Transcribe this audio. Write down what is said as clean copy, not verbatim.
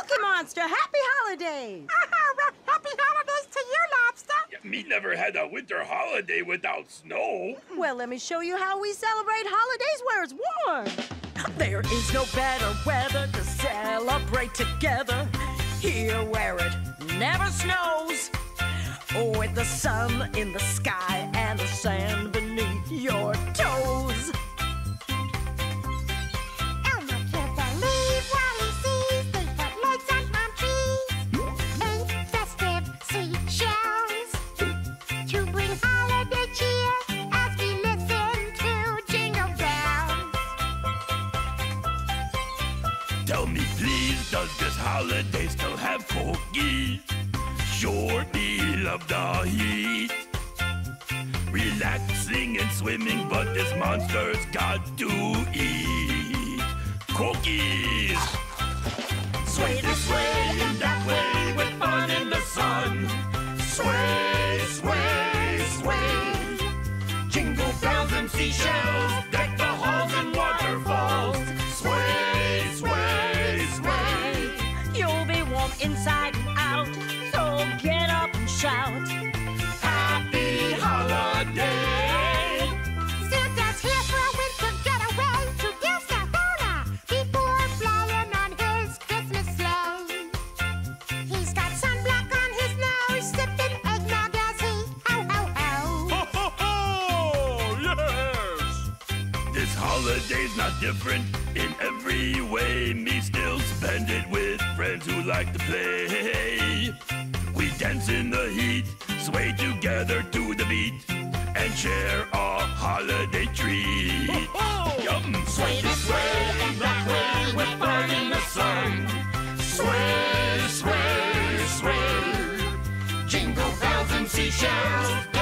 Cookie Monster, happy holidays! Happy holidays to you, Lobster! Yeah, me never had a winter holiday without snow. Well, let me show you how we celebrate holidays where it's warm. There is no better weather to celebrate together. Here where it never snows. With the sun in the sky and the sand beneath your toes. Elmo can't believe what he sees. They put lights on palm trees and festive seashells to bring holiday cheer as we listen to Jingle Bells. Tell me please, does this holiday still have cookies? Sure he loved the heat, relaxing and swimming, but this monster's got to eat cookies. Sway this way and that way with fun in the sun. Sway, sway, sway. Jingle bells and seashells deck the halls and waterfalls. Sway, sway, sway. You'll be warm inside and out, so get up and shout. Happy holiday! Santa's here for a winter getaway to give Santa before flying on his Christmas sleigh. He's got sunblock on his nose, sipping eggnog as he ho-ho-ho. Ho, ho, ho! Yes! This holiday's not different in every way. Me still spend it with friends who like to play. We dance in the heat, sway together to the beat, and share a holiday treat. Yum! Sway this way and that way with fun in the sun. Sway, sway, sway. Jingle bells and seashells